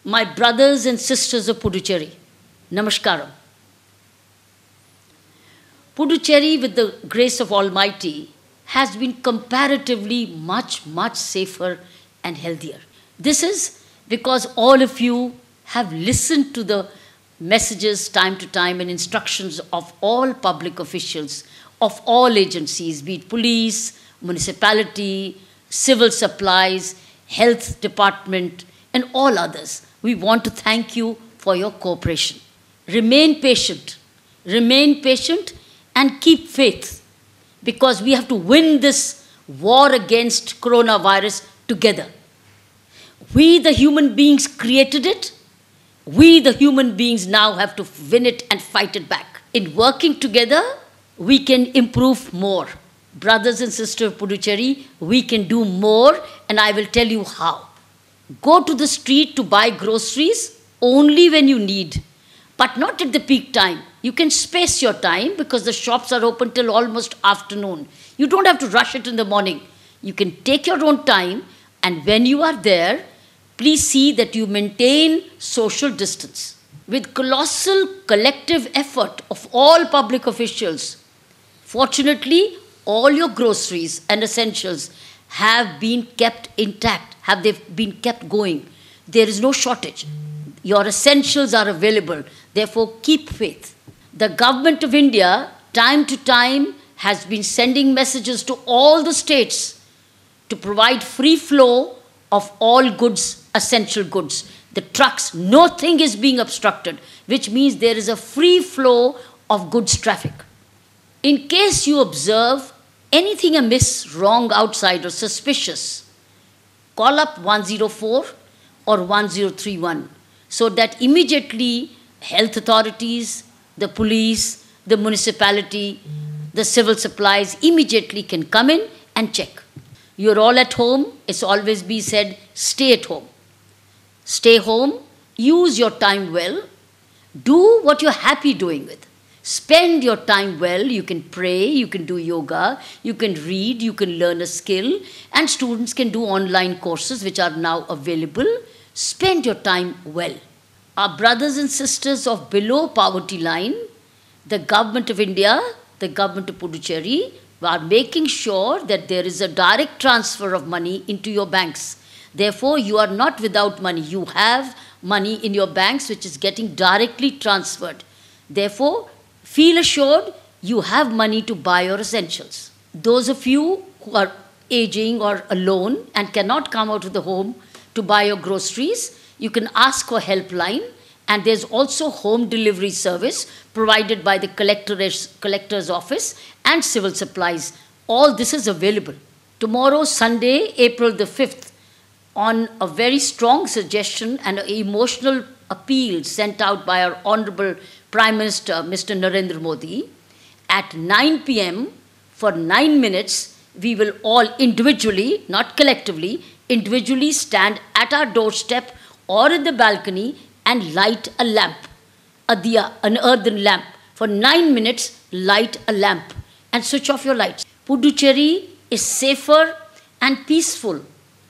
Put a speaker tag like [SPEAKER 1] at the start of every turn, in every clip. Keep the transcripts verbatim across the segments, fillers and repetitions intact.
[SPEAKER 1] My brothers and sisters of Puducherry, Namaskaram. Puducherry, with the grace of Almighty, has been comparatively much, much safer and healthier. This is because all of you have listened to the messages time to time and instructions of all public officials, of all agencies, be it police, municipality, civil supplies, health department, and all others. We want to thank you for your cooperation. Remain patient. Remain patient and keep faith, because we have to win this war against coronavirus together. We, the human beings, created it. We, the human beings, now have to win it and fight it back. In working together, we can improve more. Brothers and sisters of Puducherry, we can do more, and I will tell you how. Go to the street to buy groceries only when you need, but not at the peak time. You can space your time because the shops are open till almost afternoon. You don't have to rush it in the morning. You can take your own time, and when you are there, please see that you maintain social distance. With colossal collective effort of all public officials, fortunately, all your groceries and essentials have been kept intact, have they been kept going. There is no shortage. Your essentials are available. Therefore, keep faith. The government of India, time to time, has been sending messages to all the states to provide free flow of all goods, essential goods. The trucks, nothing is being obstructed, which means there is a free flow of goods traffic. In case you observe anything amiss, wrong outside or suspicious, call up one zero four or one zero three one so that immediately health authorities, the police, the municipality, the civil supplies immediately can come in and check. You're all at home. It's always been said, stay at home. Stay home, use your time well, do what you're happy doing with. Spend your time well. You can pray, you can do yoga, you can read, you can learn a skill, and students can do online courses which are now available. Spend your time well. Our brothers and sisters of below poverty line, the government of India, the government of Puducherry, are making sure that there is a direct transfer of money into your banks. Therefore, you are not without money. You have money in your banks which is getting directly transferred. Therefore, feel assured you have money to buy your essentials. Those of you who are aging or alone and cannot come out of the home to buy your groceries, you can ask for helpline, and there's also home delivery service provided by the collector's, collector's office and civil supplies. All this is available. Tomorrow, Sunday, April the fifth, on a very strong suggestion and an emotional appeal sent out by our Honorable Prime Minister, Mister Narendra Modi, at nine p m for nine minutes, we will all individually, not collectively, individually stand at our doorstep or in the balcony and light a lamp, a diya, an earthen lamp. For nine minutes, light a lamp and switch off your lights. Puducherry is safer and peaceful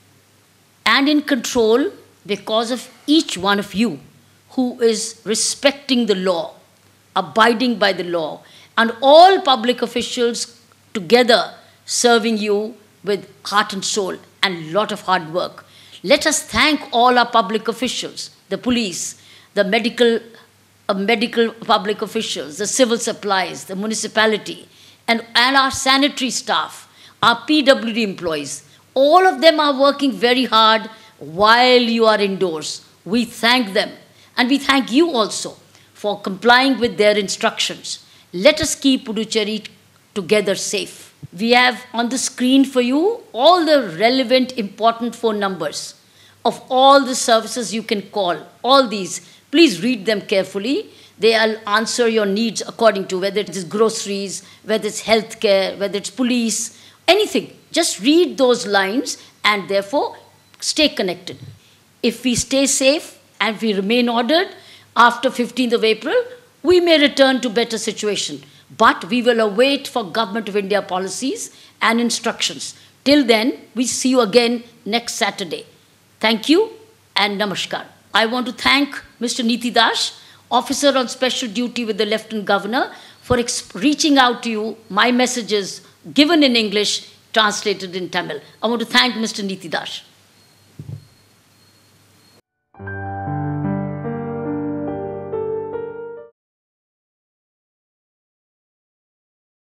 [SPEAKER 1] and in control because of each one of you who is respecting the law, abiding by the law, and all public officials together serving you with heart and soul and lot of hard work. Let us thank all our public officials, the police, the medical, uh, medical public officials, the civil supplies, the municipality, and, and our sanitary staff, our P W D employees. All of them are working very hard while you are indoors. We thank them, and we thank you also for complying with their instructions. Let us keep Puducherry together safe. We have on the screen for you all the relevant important phone numbers of all the services you can call. All these, please read them carefully. They will answer your needs according to whether it is groceries, whether it's healthcare, whether it's police, anything. Just read those lines and therefore stay connected. If we stay safe and we remain ordered, after fifteenth of April, we may return to better situation. But we will await for Government of India policies and instructions. Till then, we see you again next Saturday. Thank you and namaskar. I want to thank Mister Niti Dash, officer on special duty with the Lieutenant Governor, for reaching out to you, my messages given in English, translated in Tamil. I want to thank Mister Niti Dash.